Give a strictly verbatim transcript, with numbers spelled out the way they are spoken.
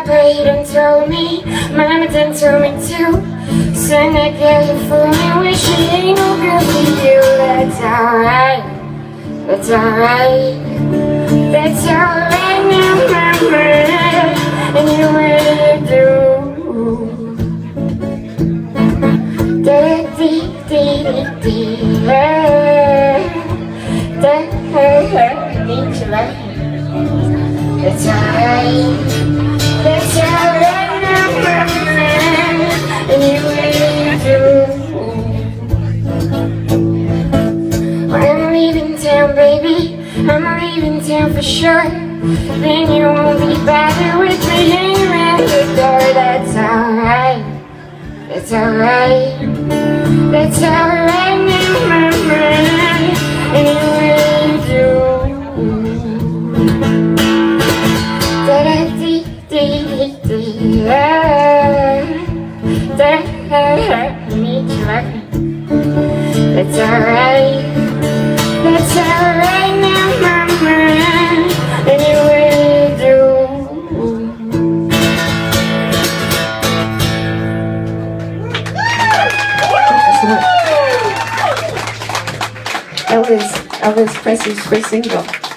prayed and told me, Mama done told me too. Son, that girl you fool me with, she ain't no good for you. That's alright, that's alright, that's alright now, Mama. And you will do. Da dee dee dee dee. Da need you like me. That's alright, that's alright now, Mama. And you will do. When I'm leaving town, baby, I'm leaving town for sure. Then you won't be bothered with me hanging around the door. That's alright, that's alright, that's alright now, Mama. And you will do. Da-da-dee-dee-dee-dee. Da-da-da-da. Need you like me. That's alright, that's alright now, Mama. And you will do. Elvis, Elvis Presley's first single.